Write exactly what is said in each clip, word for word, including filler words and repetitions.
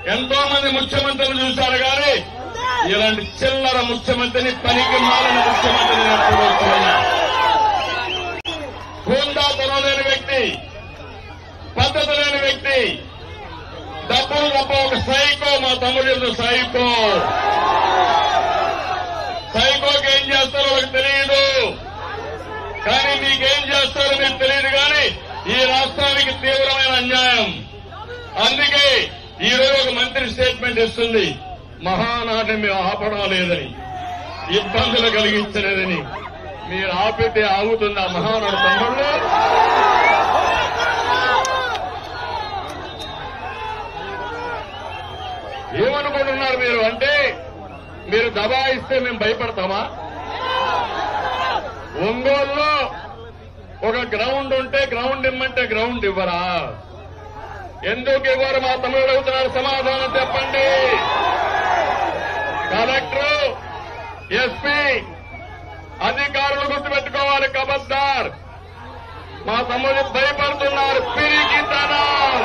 ఎంతో మంది ముఖ్యమంత్రులు చూశారు కానీ ఇలాంటి చిల్లర ముఖ్యమంత్రిని పనికి మాలిన ముఖ్యమంత్రిని ఎప్పుడు చూడలేదు. హోందాతనం లేని వ్యక్తి, పద్ధతి లేని వ్యక్తి, డబ్బులు తప్ప ఒక సైకో. మా తమ్ముడు సైకో. సైకోకి ఏం చేస్తారో వాళ్ళకి తెలియదు, కానీ మీకేం చేస్తారో మీకు తెలియదు. కానీ ఈ రాష్ట్రానికి తీవ్రమైన అన్యాయం. అందుకే ఈ రోజు ఒక మంత్రి స్టేట్మెంట్ ఇస్తుంది, మహానాటిని మేము ఆపడం లేదని, ఇబ్బందులు కలిగించలేదని. మీరు ఆపితే ఆగుతుంది ఆ మహానాడు తమ్ముళ్ళు? ఏమనుకుంటున్నారు మీరు? అంటే మీరు దబాయిస్తే మేము భయపడతామా? ఒంగోలులో ఒక గ్రౌండ్ ఉంటే గ్రౌండ్ ఇమ్మంటే గ్రౌండ్ ఇవ్వరా? ఎందుకు ఇవ్వరు? మా తమ్ముడు అడుగుతున్నారు, సమాధానం చెప్పండి. కలెక్టర్, ఎస్పీ, అధికారులు గుర్తుపెట్టుకోవాలి. కబద్దార్. మా తమ్ముడు భయపడుతున్నారు. పిరికితనం.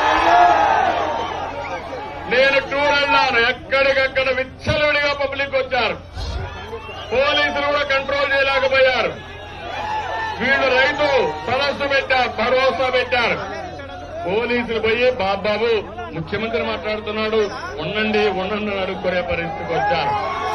నేను టూర్ వెళ్ళాను, ఎక్కడికక్కడ విచ్చలవిడిగా పబ్లిక్ వచ్చారు. పోలీసులు కూడా కంట్రోల్ చేయలేకపోయారు. వీళ్ళు రైతు సదస్సు పెట్టారు, భరోసా పెట్టారు. పోలీసులు పోయి బాబాబు ముఖ్యమంత్రి మాట్లాడుతున్నాడు, ఉండండి ఉండండి అని అడుక్కునే పరిస్థితికి వచ్చారు.